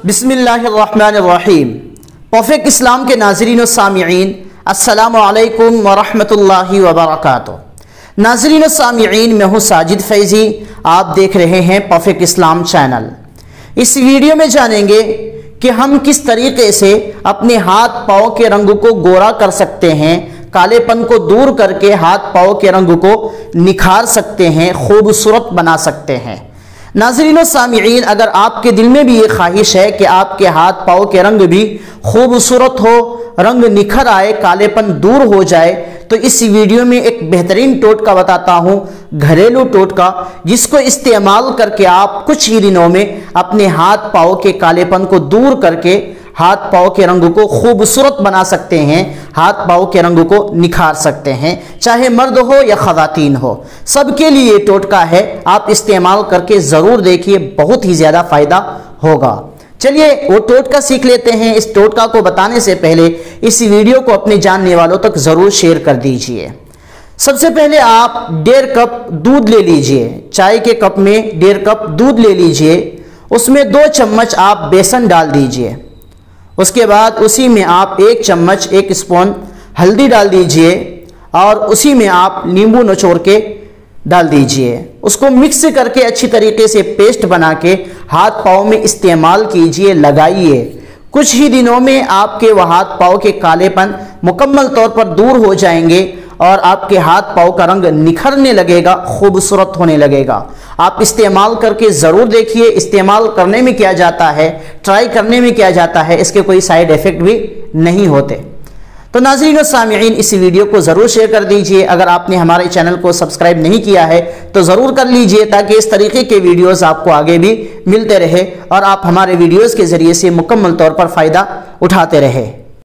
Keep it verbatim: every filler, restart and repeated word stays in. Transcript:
बिस्मिल्लाहिर्रहमानिर्रहीम। परफेक्ट इस्लाम के नाज़रीन और सामिईन, अस्सलामु अलैकुम वरहमतुल्लाहि वबरकातुहू। नाज़रीन और सामिईन, मैं हूँ साजिद फैज़ी, आप देख रहे हैं परफेक्ट इस्लाम चैनल। इस वीडियो में जानेंगे कि हम किस तरीके से अपने हाथ पाँव के रंग को गोरा कर सकते हैं, कालेपन को दूर करके हाथ पाँव के रंग को निखार सकते हैं, खूबसूरत बना सकते हैं। नाज़रीन और सामिईन, अगर आपके दिल में भी ये ख्वाहिश है कि आपके हाथ पाँव के रंग भी खूबसूरत हो, रंग निखर आए, कालेपन दूर हो जाए, तो इस वीडियो में एक बेहतरीन टोटका बताता हूँ, घरेलू टोटका, जिसको इस्तेमाल करके आप कुछ ही दिनों में अपने हाथ पाँव के कालेपन को दूर करके हाथ पाँव के रंग को खूबसूरत बना सकते हैं, हाथ पाँव के रंग को निखार सकते हैं। चाहे मर्द हो या ख़वातीन हो, सबके लिए ये टोटका है। आप इस्तेमाल करके ज़रूर देखिए, बहुत ही ज़्यादा फ़ायदा होगा। चलिए वो टोटका सीख लेते हैं। इस टोटका को बताने से पहले इस वीडियो को अपने जानने वालों तक ज़रूर शेयर कर दीजिए। सबसे पहले आप डेढ़ कप दूध ले लीजिए। चाय के कप में डेढ़ कप दूध ले लीजिए, उसमें दो चम्मच आप बेसन डाल दीजिए। उसके बाद उसी में आप एक चम्मच एक स्पून हल्दी डाल दीजिए और उसी में आप नींबू निचोड़ के डाल दीजिए। उसको मिक्स करके अच्छी तरीके से पेस्ट बना के हाथ पाँव में इस्तेमाल कीजिए, लगाइए। कुछ ही दिनों में आपके वह हाथ पाँव के कालेपन मुकम्मल तौर पर दूर हो जाएंगे और आपके हाथ पाँव का रंग निखरने लगेगा, खूबसूरत होने लगेगा। आप इस्तेमाल करके ज़रूर देखिए। इस्तेमाल करने में क्या जाता है, ट्राई करने में क्या जाता है, इसके कोई साइड इफ़ेक्ट भी नहीं होते। तो नाज़रीन और सामिईन, इस वीडियो को ज़रूर शेयर कर दीजिए। अगर आपने हमारे चैनल को सब्सक्राइब नहीं किया है तो ज़रूर कर लीजिए, ताकि इस तरीके के वीडियोस आपको आगे भी मिलते रहे और आप हमारे वीडियोस के ज़रिए से मुकम्मल तौर पर फ़ायदा उठाते रहे।